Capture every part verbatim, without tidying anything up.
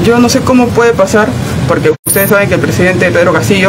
yo no sé cómo puede pasar, porque ustedes saben que el presidente Pedro Castillo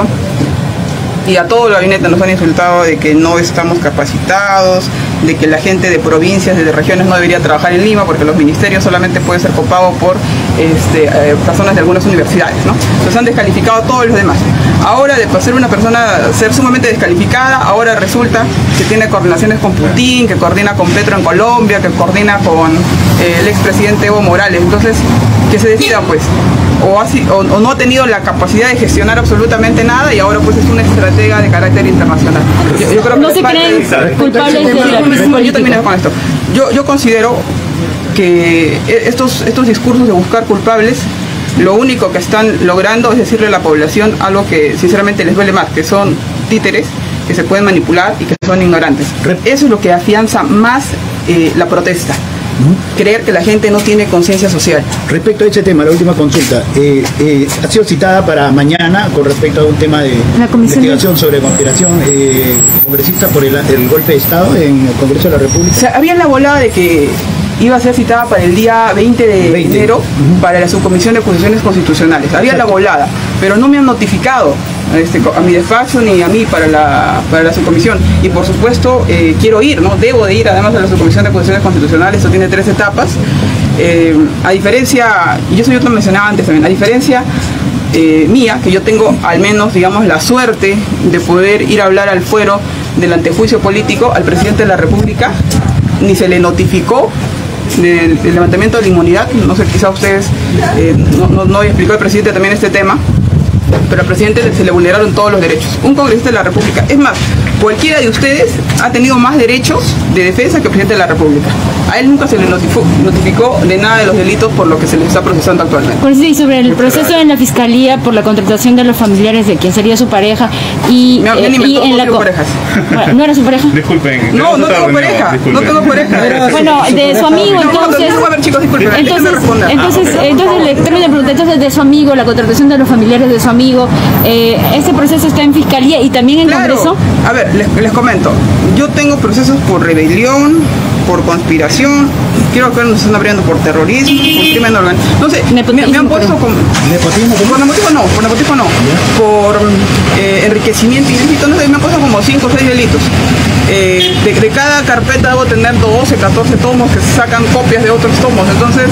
y a todo el gabinete nos han insultado de que no estamos capacitados, de que la gente de provincias, de regiones no debería trabajar en Lima porque los ministerios solamente pueden ser copados por este, eh, personas de algunas universidades, ¿no? Nos han descalificado a todos los demás. Ahora, de ser una persona, ser sumamente descalificada, ahora resulta que tiene coordinaciones con Putin, que coordina con Petro en Colombia, que coordina con eh, el expresidente Evo Morales. Entonces, que se decida, pues, o, así, o, o no ha tenido la capacidad de gestionar absolutamente nada y ahora pues es una estratega de carácter internacional. Yo, yo creo que no se creen culpables de la crisis política. Yo termino con esto. Yo, yo considero que estos, estos discursos de buscar culpables, lo único que están logrando es decirle a la población algo que sinceramente les duele más, que son títeres, que se pueden manipular y que son ignorantes. Eso es lo que afianza más eh, la protesta. Creer que la gente no tiene conciencia social. Respecto a ese tema, la última consulta, eh, eh, ha sido citada para mañana con respecto a un tema de investigación de... sobre conspiración eh, congresista por el, el golpe de Estado en el Congreso de la República. O sea, había la volada de que iba a ser citada para el día veinte de enero uh-huh. para la subcomisión de acusaciones constitucionales. Había Exacto. la volada, pero no me han notificado este, a mi despacho ni a mí para la, para la subcomisión. Y por supuesto eh, quiero ir, ¿no? Debo de ir además a la subcomisión de acusaciones constitucionales. Esto tiene tres etapas. Eh, a diferencia, y eso yo te lo mencionaba antes también, a diferencia eh, mía, que yo tengo al menos, digamos, la suerte de poder ir a hablar al fuero del antejuicio político al presidente de la República, ni se le notificó del, del levantamiento de la inmunidad. No sé, quizá ustedes eh, no, no, no explicó el presidente también este tema, pero al presidente se le vulneraron todos los derechos. Un congresista de la República, es más, cualquiera de ustedes ha tenido más derechos de defensa que el presidente de la República. A él nunca se le notificó, notificó de nada de los delitos por lo que se le está procesando actualmente. Pues sí, sobre el proceso en la Fiscalía por la contratación de los familiares de quien sería su pareja y, Me, eh, y en la co parejas. ¿No era su pareja? Disculpen. No, no tengo pareja. Disculpen. No tengo pareja. Bueno, de su amigo, entonces. No, no, a ver, chicos, disculpen. Entonces, entonces, entonces le termino de preguntar, entonces de su amigo, la contratación de los familiares de su amigo, eh, ese proceso está en Fiscalía y también en claro. Congreso. A ver, les, les comento. Yo tengo procesos por rebelión, por conspiración, quiero que nos están abriendo por terrorismo, por crimen organizado. No sé, me, me han puesto con... ¿Nepotismo? Por nepotismo no, por nepotismo no. ¿Ya? Por eh, enriquecimiento ilícito, no sé, me han puesto como cinco o seis delitos. Eh, de, de cada carpeta debo tener doce, catorce tomos que sacan copias de otros tomos. Entonces,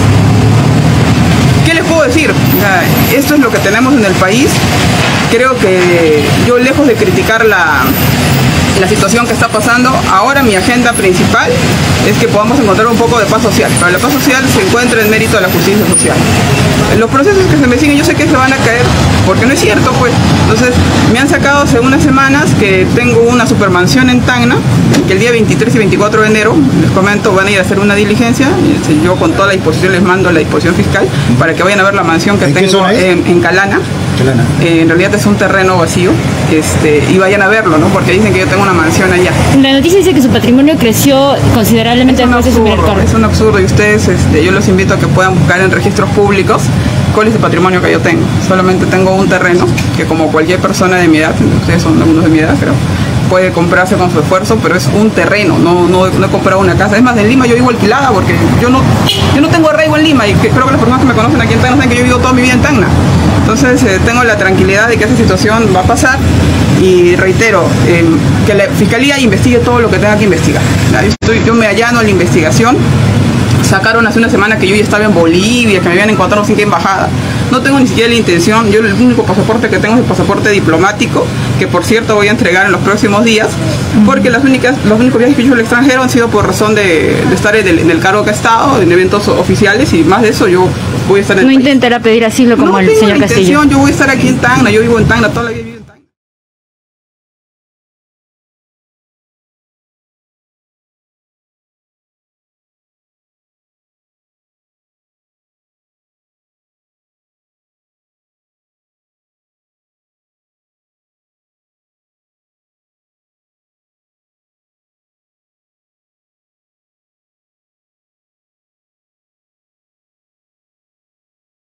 ¿qué les puedo decir? O sea, esto es lo que tenemos en el país. Creo que yo, lejos de criticar la... la situación que está pasando, ahora mi agenda principal es que podamos encontrar un poco de paz social, pero la paz social se encuentra en mérito de la justicia social. Los procesos que se me siguen yo sé que se van a caer, porque no es cierto, pues. Entonces, me han sacado hace unas semanas que tengo una supermansión en Tacna, que el día veintitrés y veinticuatro de enero, les comento, van a ir a hacer una diligencia, yo con toda la disposición les mando la disposición fiscal, para que vayan a ver la mansión que tengo en, en Calana. Eh, en realidad es un terreno vacío, este, y vayan a verlo, ¿no? Porque dicen que yo tengo una mansión allá. La noticia dice que su patrimonio creció considerablemente es un absurdo, es un absurdo y ustedes, este, yo los invito a que puedan buscar en registros públicos cuál es el patrimonio que yo tengo. Solamente tengo un terreno que, como cualquier persona de mi edad, ustedes son algunos de mi edad, creo, puede comprarse con su esfuerzo, pero es un terreno, no, no, no he comprado una casa. Es más, en Lima yo vivo alquilada porque yo no, yo no tengo arraigo en Lima y que, creo que las personas que me conocen aquí en Tacna saben que yo vivo toda mi vida en Tacna. Entonces eh, tengo la tranquilidad de que esa situación va a pasar y reitero, eh, que la Fiscalía investigue todo lo que tenga que investigar. Yo, estoy, yo me allano a la investigación. Sacaron hace una semana que yo ya estaba en Bolivia, que me habían encontrado sin que embajada. No tengo ni siquiera la intención, yo el único pasaporte que tengo es el pasaporte diplomático, que por cierto voy a entregar en los próximos días, porque las únicas, los únicos viajes que he hecho al extranjero han sido por razón de, de estar en el, en el cargo que he estado, en eventos oficiales, y más de eso yo voy a estar en el No país. intentará pedir asilo como no el señor Castillo. Yo voy a estar aquí en Tacna, yo vivo en Tacna toda la vida.